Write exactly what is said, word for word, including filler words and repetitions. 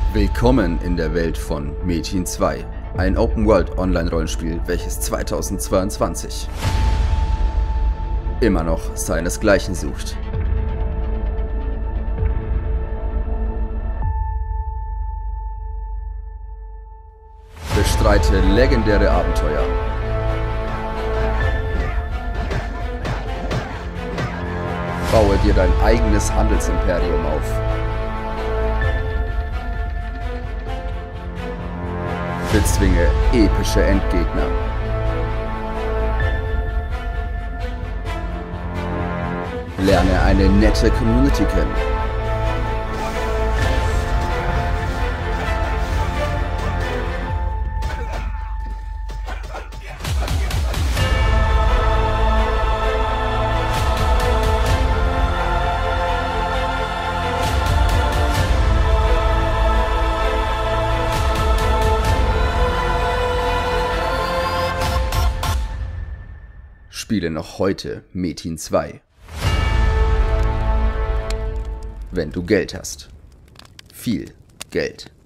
Willkommen in der Welt von Metin zwei, ein Open-World-Online-Rollenspiel, welches zweitausendzweiundzwanzig immer noch seinesgleichen sucht. Bestreite legendäre Abenteuer. Baue dir dein eigenes Handelsimperium auf. Bezwinge epische Endgegner. Lerne eine nette Community kennen. Spiele noch heute Metin zwei. Wenn du Geld hast. Viel Geld.